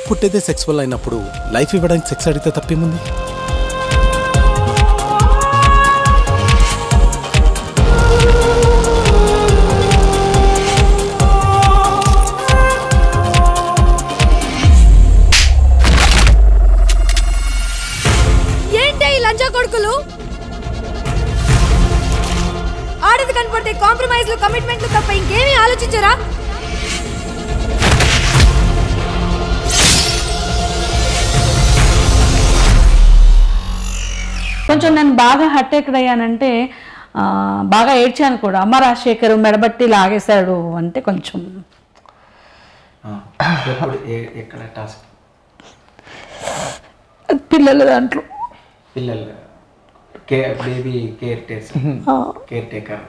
పుట్టేదే sex వల్ల అయినప్పుడు life ఇవ్వడానికి సెక్స్ అడిగితే తప్పేముంది? ఏంటి ఈ లంచా కొడుకులు? ఆడది కనపడితే కాంప్రమైజ్లు కమిట్మెంట్లు తప్ప ఇంకేమీ ఆలోచించరా? కొంచెం నేను బాగా హర్ట్ ఎక్కడయ్యానంటే బాగా ఏడ్చాను కూడా. అమ్మ రాజశేఖర్ మెడబట్టి లాగేశాడు అంటే కొంచెం పిల్లల దాంట్లో పిల్లలు బేబీ కేర్ టేకర్